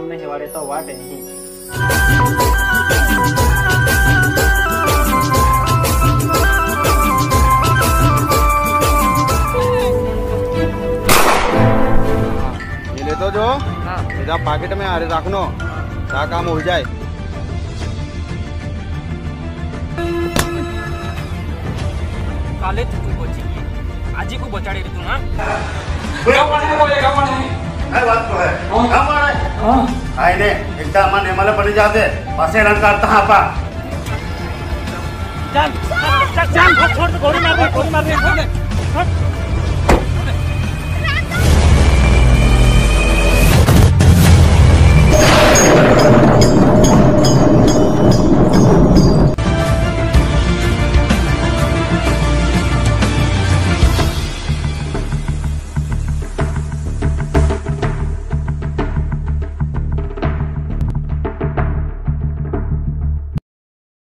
काम नहीं वाले तो वाट नहीं। ये ले तो जो सीधा पॉकेट में आरे रखनो क्या काम हो जाए। काले तू बची आज ही को बचाड़े तू ना बात तो है आईने एकदा मन मला पड़ी जाते पासे रंग करता हां पा चल चल चल छोड़ गोली मार दे